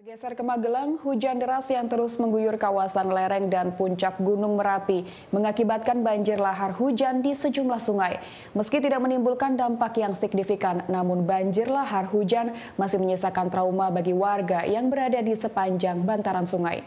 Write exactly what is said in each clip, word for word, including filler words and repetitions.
Geser ke Magelang, hujan deras yang terus mengguyur kawasan lereng dan puncak Gunung Merapi mengakibatkan banjir lahar hujan di sejumlah sungai. Meski tidak menimbulkan dampak yang signifikan, namun banjir lahar hujan masih menyisakan trauma bagi warga yang berada di sepanjang bantaran sungai.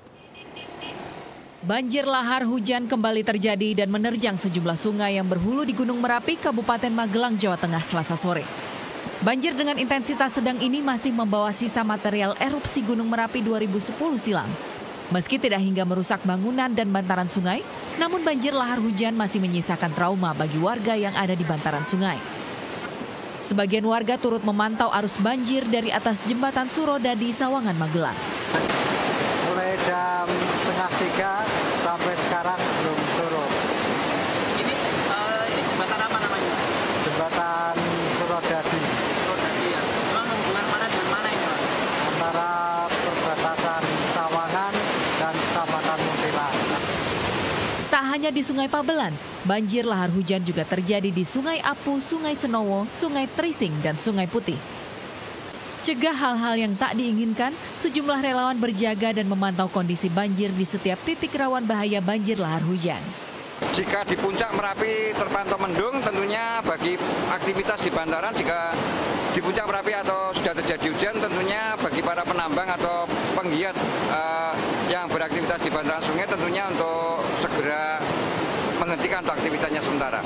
Banjir lahar hujan kembali terjadi dan menerjang sejumlah sungai yang berhulu di Gunung Merapi, Kabupaten Magelang, Jawa Tengah, Selasa sore. Banjir dengan intensitas sedang ini masih membawa sisa material erupsi Gunung Merapi dua ribu sepuluh silam. Meski tidak hingga merusak bangunan dan bantaran sungai, namun banjir lahar hujan masih menyisakan trauma bagi warga yang ada di bantaran sungai. Sebagian warga turut memantau arus banjir dari atas jembatan Suroda di Sawangan, Magelang. Mulai jam setengah tiga sampai sekarang belum surut. Ini, uh, ini jembatan apa namanya? Jembatan Surodadi. Surodadi ya. Memang hubungan mana dengan mana ini, Mas? Antara perbatasan Sawangan dan Kecamatan Muntila. Tak hanya di Sungai Pabelan, banjir lahar hujan juga terjadi di Sungai Apu, Sungai Senowo, Sungai Trising, dan Sungai Putih. Cegah hal-hal yang tak diinginkan, sejumlah relawan berjaga dan memantau kondisi banjir di setiap titik rawan bahaya banjir lahar hujan. Jika di puncak Merapi terpantau mendung, tentunya bagi aktivitas di bantaran, jika di puncak Merapi atau sudah terjadi hujan, tentunya bagi para penambang atau penggiat uh, yang beraktivitas di bantaran sungai, tentunya untuk segera menghentikan aktivitasnya sementara.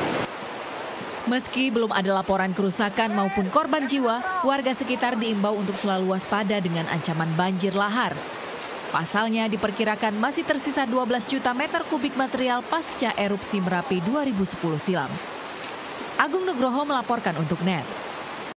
Meski belum ada laporan kerusakan maupun korban jiwa, warga sekitar diimbau untuk selalu waspada dengan ancaman banjir lahar. Pasalnya diperkirakan masih tersisa dua belas juta meter kubik material pasca erupsi Merapi dua ribu sepuluh silam. Agung Nugroho melaporkan untuk N E T.